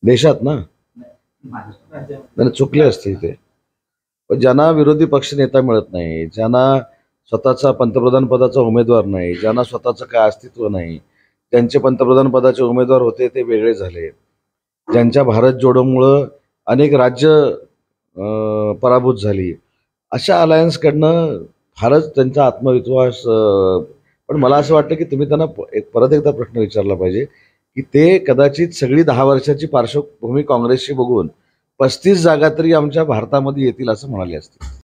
देशात ना, नाही चुकले असते ते. पण ज्यांना विरोधी पक्ष नेता मिळत नाही, ज्यांना स्वतःचा पंतप्रधान पदाचा उमेदवार नाही, ज्यांना स्वतःचं काय अस्तित्व नाही, ज्यांचे पंतप्रधान पदाचे उमेदवार होते ते वेगळे झाले, ज्यांच्या भारत जोडोमुळं अनेक राज्य पराभूत झाली, अशा अलायन्सकडनं फारच त्यांचा आत्मविश्वास पण मला असं वाटतं की तुम्ही त्यांना परत एकदा प्रश्न विचारला पाहिजे की ते कदाचित सगळी 10 वर्षाची पार्श्वभूमी काँग्रेसची बघून 35 जागा तरी आमच्या भारतामध्ये येतील असं म्हणाले असते.